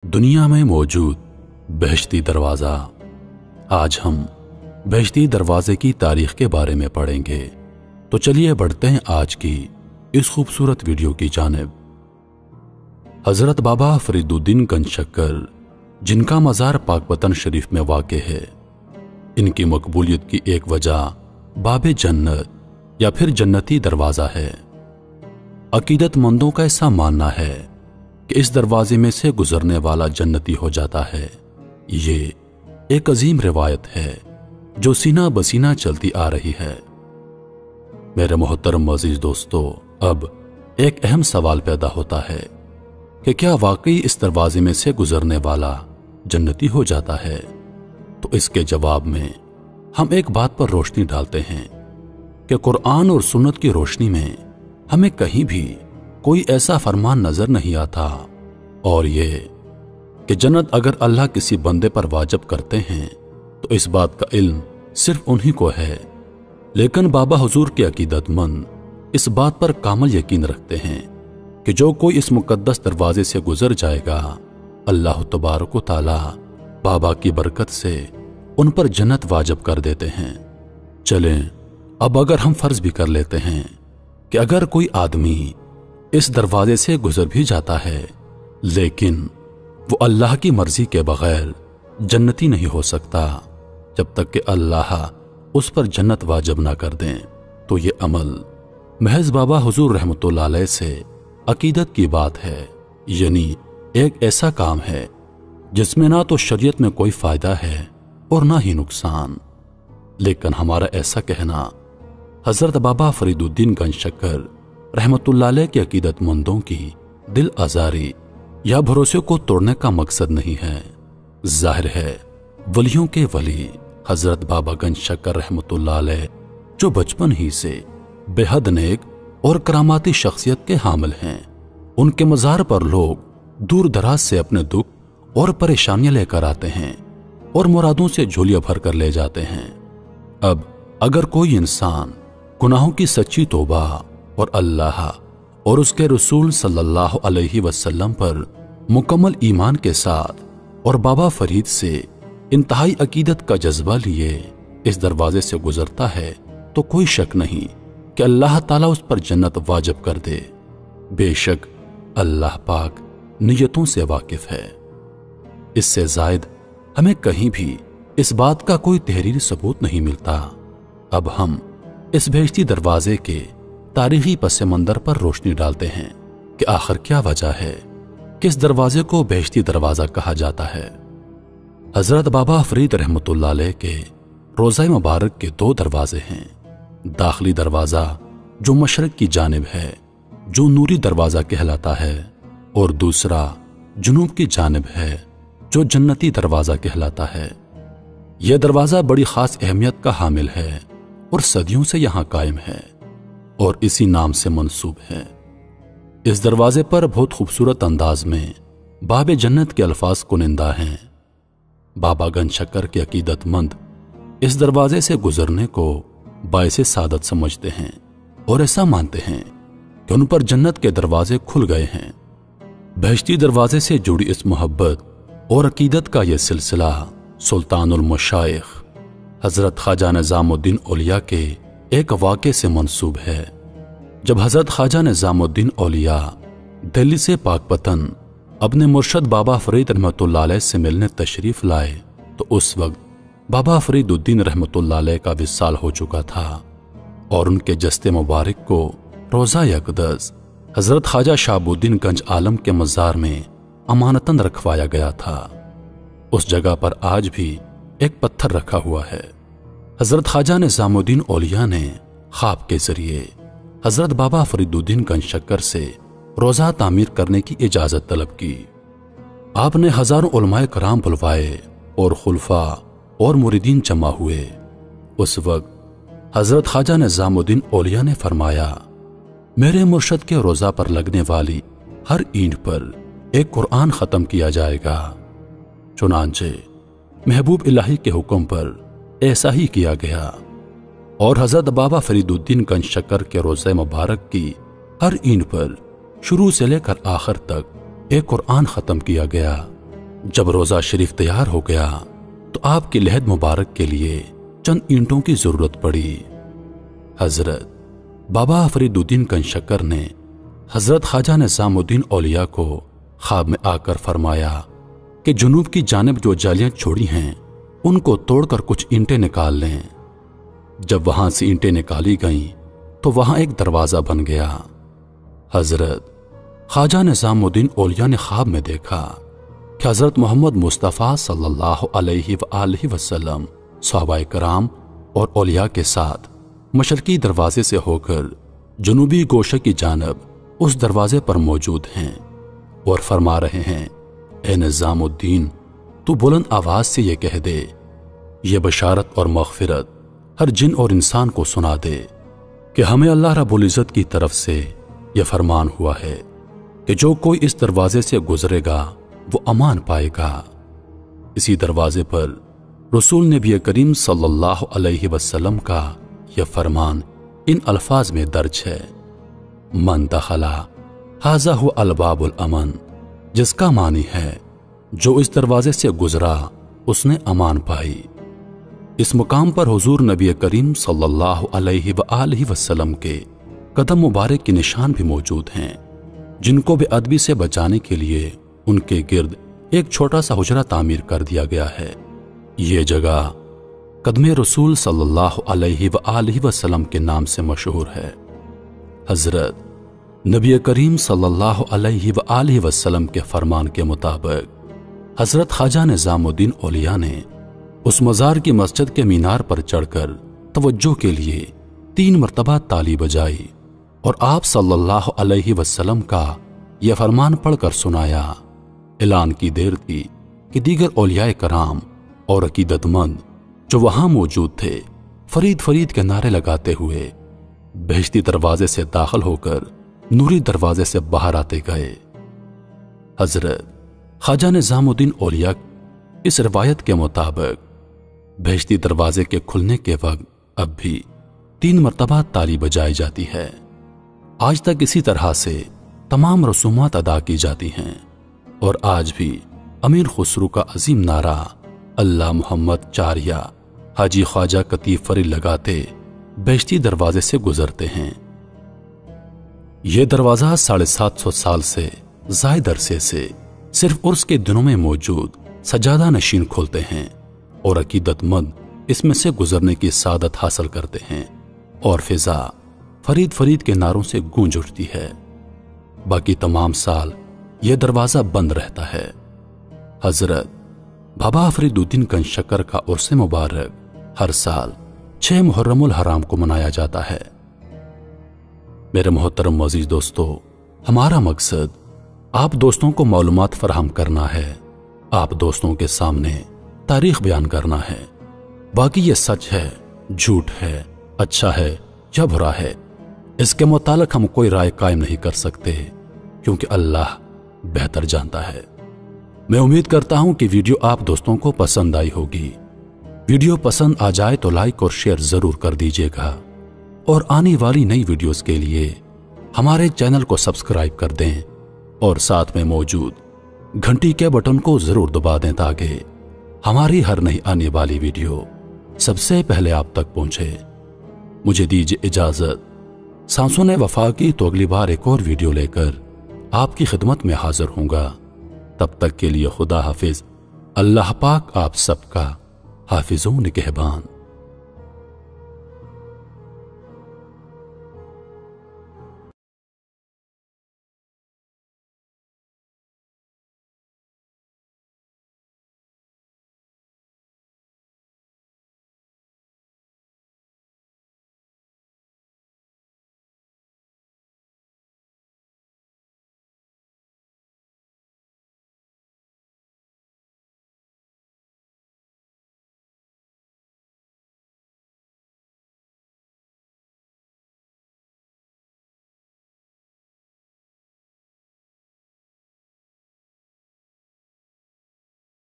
दुनिया में मौजूद बहश्ती दरवाज़ा। आज हम बहश्ती दरवाजे की तारीख के बारे में पढ़ेंगे। तो चलिए बढ़ते हैं आज की इस खूबसूरत वीडियो की जानिब। हजरत बाबा फरीदुद्दीन गंज शक्कर, जिनका मज़ार पाकपतन शरीफ में वाक़ है, इनकी मकबूलियत की एक वजह बाबे जन्नत या फिर जन्नती दरवाज़ा है। अकीदतमंदों का ऐसा मानना है कि इस दरवाजे में से गुजरने वाला जन्नती हो जाता है। ये एक अजीम रिवायत है जो सीना बसीना चलती आ रही है। मेरे मोहतरम अजीज दोस्तों, अब एक अहम सवाल पैदा होता है कि क्या वाकई इस दरवाजे में से गुजरने वाला जन्नती हो जाता है? तो इसके जवाब में हम एक बात पर रोशनी डालते हैं कि कुरान और सुन्नत की रोशनी में हमें कहीं भी कोई ऐसा फरमान नजर नहीं आता, और ये कि जन्नत अगर अल्लाह किसी बंदे पर वाजिब करते हैं तो इस बात का इल्म सिर्फ उन्हीं को है। लेकिन बाबा हुजूर के अकीदतमंद इस बात पर कामल यकीन रखते हैं कि जो कोई इस मुकद्दस दरवाजे से गुजर जाएगा, अल्लाह तबारक व तआला बाबा की बरकत से उन पर जन्नत वाजिब कर देते हैं। चलें अब अगर हम फर्ज भी कर लेते हैं कि अगर कोई आदमी इस दरवाजे से गुजर भी जाता है लेकिन वो अल्लाह की मर्जी के बगैर जन्नती नहीं हो सकता जब तक कि अल्लाह उस पर जन्नत वाजिब ना कर दें, तो ये अमल महज बाबा हुजूर रहमतुल्लाह अलैह से अकीदत की बात है। यानी एक ऐसा काम है जिसमें ना तो शरीयत में कोई फायदा है और ना ही नुकसान। लेकिन हमारा ऐसा कहना हजरत बाबा फरीदुद्दीन गंज शक्कर रहमतुल्लाह अलैह के अकीदतमंदों की दिल आजारी या भरोसे को तोड़ने का मकसद नहीं है। जाहिर है वलियों के वली हजरत बाबा गंज शक्कर रहमतुल्लाह अलैह, जो बचपन ही से बेहद नेक और करामाती शख्सियत के हामिल हैं, उनके मज़ार पर लोग दूर दराज से अपने दुख और परेशानियां लेकर आते हैं और मुरादों से झोलियां भर कर ले जाते हैं। अब अगर कोई इंसान गुनाहों की सच्ची तौबा और अल्लाह और उसके रसूल सल्लल्लाहु अलैहि वसल्लम पर मुकम्मल ईमान के साथ और बाबा फरीद से इंतहाई अकीदत का जज्बा लिए इस दरवाजे से गुजरता है, तो कोई शक नहीं कि अल्लाह ताला उस पर जन्नत वाजिब कर दे। बेशक अल्लाह पाक नियतों से वाकिफ है। इससे जायद हमें कहीं भी इस बात का कोई तहरीरी सबूत नहीं मिलता। अब हम इस बहश्ती दरवाजे के तारीखी पस मंजर पर रोशनी डालते हैं कि आखिर क्या वजह है कि इस दरवाजे को बहश्ती दरवाजा कहा जाता है। हजरत बाबा फरीद रहमतुल्लाह अलैह के रोज़ा मुबारक के दो दरवाजे हैं। दाखिली दरवाजा जो मशरक की जानिब है, जो नूरी दरवाजा कहलाता है, और दूसरा जुनूब की जानिब है, जो जन्नती दरवाजा कहलाता है। यह दरवाजा बड़ी खास अहमियत का हामिल है और सदियों से यहां कायम है और इसी नाम से मंसूब है। इस दरवाजे पर बहुत खूबसूरत अंदाज में बाबे जन्नत के अल्फाज कुनिंदा हैं। बाबा गंज शक्कर के अकीदतमंद इस दरवाजे से गुजरने को बायसे सादत समझते हैं और ऐसा मानते हैं कि उन पर जन्नत के दरवाजे खुल गए हैं। बहश्ती दरवाजे से जुड़ी इस मोहब्बत और अकीदत का यह सिलसिला सुल्तानुल मशाइख हजरत ख्वाजा निजामुद्दीन औलिया के एक वाक़े से मंसूब है। जब हजरत ख्वाजा निजामुद्दीन औलिया दिल्ली से पाकपतन अपने मुर्शद बाबा फरीद रहमतुल्लाह अलैह से मिलने तशरीफ लाए, तो उस वक्त बाबा फरीदुद्दीन रहमतुल्लाह अलैह का विसाल हो चुका था और उनके जस्ते मुबारक को रोज़ा अक़दस हजरत ख्वाजा शहाबुद्दीन गंज आलम के मज़ार में अमानतन रखवाया गया था। उस जगह पर आज भी एक पत्थर रखा हुआ है। हजरत ख्वाजा निजामुद्दीन औलिया ने ख्वाब के जरिए हजरत बाबा फरीदुद्दीन गंज शक्कर से रोज़ा तामीर करने की इजाजत तलब की। आपने हजारों उलमाए कराम बुलवाए और खुलफा और मुरीदीन जमा हुए। उस वक्त हजरत ख्वाजा निजामुद्दीन औलिया ने फरमाया, मेरे मुर्शद के रोज़ा पर लगने वाली हर ईंट पर एक कुरान ख़त्म किया जाएगा। चुनांचे महबूब इलाही के हुक्म पर ऐसा ही किया गया और हजरत बाबा फरीदुद्दीन गंज शक्कर के रोज़े मुबारक की हर ईंट पर शुरू से लेकर आखिर तक एक कुरान ख़त्म किया गया। جب روزہ شریف تیار ہو گیا تو آپ کی لحد مبارک کے لیے چند اینٹوں کی ضرورت پڑی۔ حضرت بابا فرید الدین کنشکر نے حضرت خواجہ نظام الدین اولیاء کو خواب میں آ کر فرمایا کہ جنوب کی جانب جو جالیاں چھوڑی ہیں ان کو توڑ کر کچھ اینٹیں نکال لیں۔ جب وہاں سے اینٹیں نکالی گئیں تو وہاں ایک دروازہ بن گیا۔ حضرت خواجہ نظام الدین اولیاء نے خواب میں دیکھا کہ حضرت محمد مصطفیٰ صلی اللہ علیہ وآلہ وسلم صحابہ کرام اور اولیاء کے ساتھ مشرقی دروازے سے ہو کر جنوبی گوشے کی جانب اس دروازے پر موجود ہیں اور فرما رہے ہیں، اے نظام الدین، تو بلند آواز سے یہ کہہ دے، یہ بشارت اور مغفرت ہر جن اور انسان کو سنا دے کہ ہمیں اللہ رب العزت کی طرف سے یہ فرمان ہوا ہے کہ جو کوئی اس دروازے سے گزرے گا وہ امان پائے گا۔ اسی دروازے پر رسول نبی کریم صلی اللہ علیہ وسلم کا یہ فرمان ان الفاظ میں درج ہے، من دخلا ھذا ھو الباب الامن، جس کا معنی ہے جو اس دروازے سے گزرا اس نے امان پائی۔ اس مقام پر حضور نبی کریم صلی اللہ علیہ وآلہ وسلم کے قدم مبارک کے نشان بھی موجود ہیں، جن کو بے ادبی سے بچانے کے لیے ان کے گرد ایک چھوٹا سا حجرہ تعمیر کر دیا گیا ہے۔ یہ جگہ قدم رسول صلی اللہ علیہ وآلہ وسلم کے نام سے مشہور ہے۔ حضرت نبی کریم صلی اللہ علیہ وآلہ وسلم کے فرمان کے مطابق حضرت خواجہ نظام الدین اولیاء نے اس مزار کی مسجد کے مینار پر چڑھ کر توجہ کے لیے 3 مرتبہ تالی بجائی اور آپ صلی اللہ علیہ وسلم کا یہ فرمان پڑھ کر سنایا۔ اعلان کی دیر تھی کہ دیگر اولیاء کرام اور عقیدت مند جو وہاں موجود تھے فرید فرید کے نعرے لگاتے ہوئے بہشتی دروازے سے داخل ہو کر نوری دروازے سے باہر آتے گئے۔ حضرت خواجہ نظام الدین اولیاء اس روایت کے مطابق بہشتی دروازے کے کھلنے کے وقت اب بھی 3 مرتبہ تالی بجائی جاتی ہے۔ آج تک اسی طرح سے تمام رسومات ادا کی جاتی ہیں اور آج بھی امیر خسرو کا عظیم نعرہ اللہ محمد چاریہ حاجی خواجہ کتیب فرید لگاتے بہشتی دروازے سے گزرتے ہیں۔ یہ دروازہ 750 سال سے زائد عرصے سے صرف عرس کے دنوں میں موجود سجادہ نشین کھولتے ہیں اور عقیدت مند اس میں سے گزرنے کی سعادت حاصل کرتے ہیں اور فضا فرید فرید کے نعروں سے گونج اٹھتی ہے۔ باقی تمام سال یہ دروازہ بند رہتا ہے۔ حضرت بابا فرید الدین کنشکر کا عرس مبارک ہر سال 6 محرم الحرام کو منایا جاتا ہے۔ میرے محترم عزیز دوستو، ہمارا مقصد آپ دوستوں کو معلومات فراہم کرنا ہے، آپ دوستوں کے سامنے تاریخ بیان کرنا ہے۔ باقی یہ سچ ہے، جھوٹ ہے، اچھا ہے یا برا ہے، اس کے متعلق ہم کوئی رائے قائم نہیں کر سکتے کیونکہ اللہ بہتر جانتا ہے۔ میں امید کرتا ہوں کہ ویڈیو آپ دوستوں کو پسند آئی ہوگی۔ ویڈیو پسند آ جائے تو لائک اور شیئر ضرور کر دیجیے گا اور آنے والی نئی ویڈیوز کے لیے ہمارے چینل کو سبسکرائب کر دیں اور ساتھ میں موجود گھنٹی کے بٹن کو ضرور دبا دیں تاکہ ہماری ہر نئی آنے والی ویڈیو سب سے پہلے آپ تک پہنچے۔ مجھے دیجیے اجازت، سانسوں نے وفا کی تو اگلی بار ایک اور ویڈیو لے کر آپ کی خدمت میں حاضر ہوں گا۔ تب تک کے لیے خدا حافظ۔ اللہ پاک آپ سب کا حافظ و نگہبان۔